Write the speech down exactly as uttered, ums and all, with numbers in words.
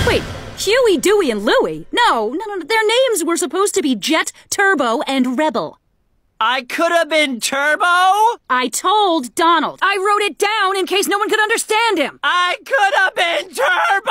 Wait, Huey, Dewey, and Louie? No, no, no, their names were supposed to be Jet, Turbo, and Rebel. I could have been Turbo? I told Donald. I wrote it down in case no one could understand him. I could have been Turbo!